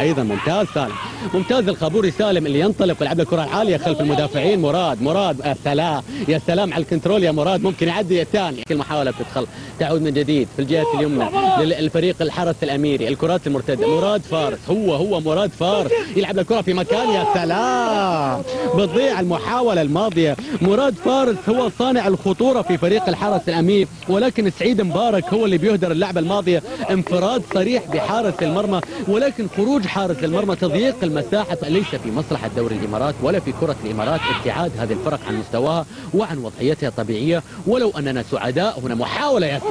ايضا ممتاز سالم، ممتاز الخابوري سالم اللي ينطلق ويلعب الكره العاليه خلف المدافعين. مراد يا سلام يا سلام على الكنترول يا مراد، ممكن يعدي الثاني. المحاوله بتدخل تعود من جديد في الجهه اليمنى للفريق الحرس الاميري. الكرات المرتده مراد فارس، هو مراد فارس يلعب الكره في مكان، يا سلام بتضيع المحاوله الماضيه. مراد فارس هو صانع الخطوره في فريق الحرس الاميري، ولكن سعيد مبارك هو اللي بيهدر اللعبه الماضيه. انفراد صريح بحارس المرمى، ولكن خروج حارس المرمى تضييق المساحه ليس في مصلحه دوري الامارات ولا في كره الامارات ابتعاد هذه الفرق عن مستواها وعن وضعيتها الطبيعيه. ولو اننا سعداء، هنا محاوله يا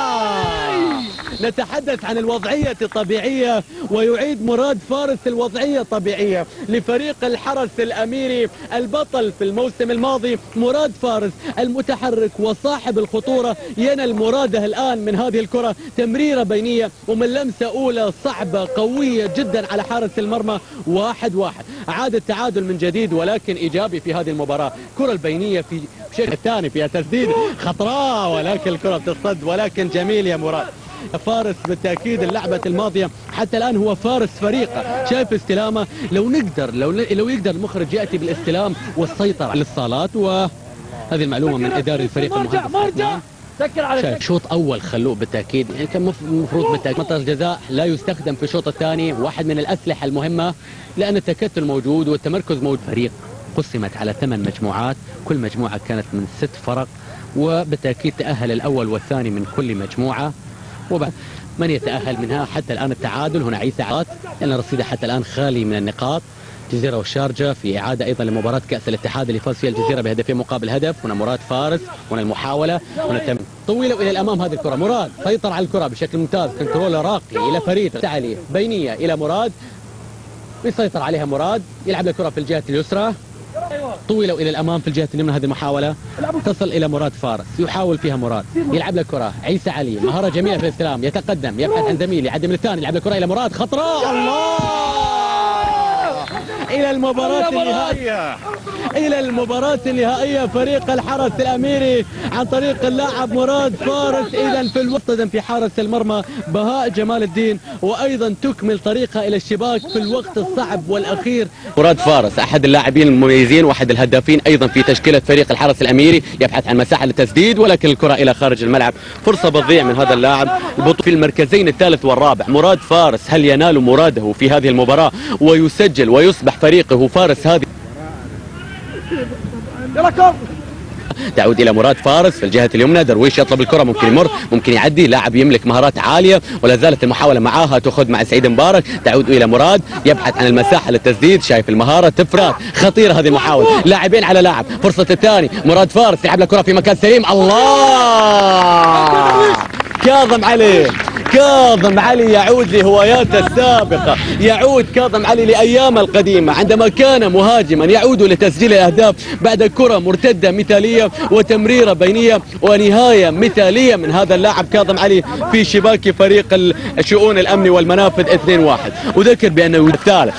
سلام، نتحدث عن الوضعيه الطبيعيه ويعيد مراد فارس الوضعيه الطبيعيه لفريق الحرس الاميري. البطل في الموسم الماضي مراد فارس المتحرك وصاحب الخطوره ينال مراده الان من هذه الكره. تمريره بينيه ومن لمسه اولى صعبه قويه جدا على حارس المرمى. 1-1 عاد التعادل من جديد، ولكن ايجابي في هذه المباراه. كره البينيه في الشيء الثاني فيها تسديد خطراء، ولكن الكره بتصد، ولكن جميل يا مراد فارس. بالتاكيد اللعبه الماضيه حتى الان هو فارس فريقه. شايف استلامه، لو يقدر المخرج ياتي بالاستلام والسيطره على الصالات. وهذه المعلومه من اداري الفريق المهندس. شايف شوط اول خلوه بالتاكيد، يعني كان المفروض بالتاكيد منطقه الجزاء لا يستخدم في الشوط الثاني، واحد من الاسلحه المهمه لان التكتل موجود والتمركز موجود. فريق قسمت على 8 مجموعات، كل مجموعه كانت من 6 فرق، وبالتاكيد تاهل الاول والثاني من كل مجموعه، وبعد من يتاهل منها حتى الان التعادل. هنا عيسى عاد لان رصيده حتى الان خالي من النقاط. الجزيرة والشارجة في إعادة أيضا لمباراة كأس الاتحاد اللي فاز فيها الجزيرة بهدفين مقابل هدف. هنا مراد فارس، هنا المحاولة، هنا التمرير طويلة إلى الأمام. هذه الكرة مراد سيطر على الكرة بشكل ممتاز، كنترول راقي إلى فريد تعالي بينية إلى مراد، يسيطر عليها مراد، يلعب الكرة في الجهة اليسرى طويلة إلى الأمام في الجهة اليمنى. هذه المحاولة تصل إلى مراد فارس، يحاول فيها مراد، يلعب الكرة عيسى علي، مهارة جميلة في الاستلام، يتقدم يبحث عن زميل، يعدي من الثاني، يلعب الكرة إلى مراد خطراء. الله إلى المباراة النهائية، إلى المباراة النهائية. فريق الحرس الأميري عن طريق اللاعب مراد فارس، إذا في الوسط في حارس المرمى بهاء جمال الدين، وأيضا تكمل طريقها إلى الشباك في الوقت الصعب والأخير. مراد فارس أحد اللاعبين المميزين وأحد الهدافين أيضا في تشكيلة فريق الحرس الأميري، يبحث عن مساحة للتسديد، ولكن الكرة إلى خارج الملعب. فرصة بتضيع من هذا اللاعب. البطولة في المركزين الثالث والرابع. مراد فارس هل ينال مراده في هذه المباراة ويسجل ويصبح فريقه فارس هذه؟ تعود الى مراد فارس في الجهه اليمنى. درويش يطلب الكره، ممكن يمر، ممكن يعدي، لاعب يملك مهارات عاليه، ولا زالت المحاوله معاها تاخذ مع سعيد مبارك. تعود الى مراد، يبحث عن المساحه للتسديد، شايف المهاره تفرات خطيره هذه المحاوله، لاعبين على لاعب. فرصه الثاني مراد فارس يلعب الكره في مكان سليم. الله كاظم علي يعود لهواياته السابقة، يعود كاظم علي لأيام القديمة عندما كان مهاجما، يعود لتسجيل الأهداف بعد كرة مرتدة مثالية وتمريرة بينية ونهاية مثالية من هذا اللاعب كاظم علي في شباك فريق الشؤون الأمني والمنافذ 2-1. وذكر بأنه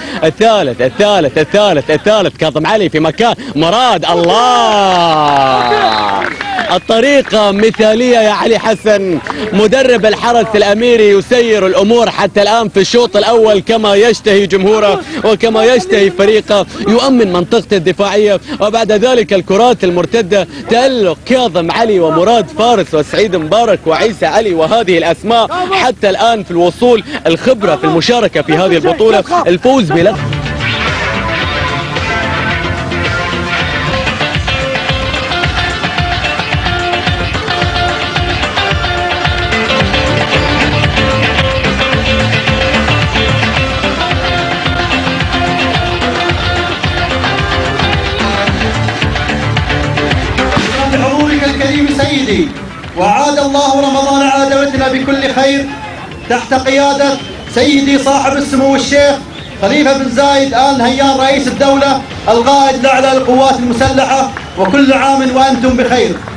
الثالث كاظم علي في مكان مراد. الله الطريقة مثالية يا علي حسن. مدرب الحرس الأميري يسير الأمور حتى الآن في الشوط الأول كما يشتهي جمهوره وكما يشتهي فريقه، يؤمن منطقته الدفاعية، وبعد ذلك الكرات المرتدة تألق كاظم علي ومراد فارس وسعيد مبارك وعيسى علي، وهذه الأسماء حتى الآن في الوصول، الخبرة في المشاركة في هذه البطولة، الفوز بلقب. سيدي، وعاد الله رمضان عادتنا بكل خير تحت قيادة سيدي صاحب السمو الشيخ خليفة بن زايد آل نهيان رئيس الدولة القائد الأعلى للقوات المسلحة، وكل عام وأنتم بخير.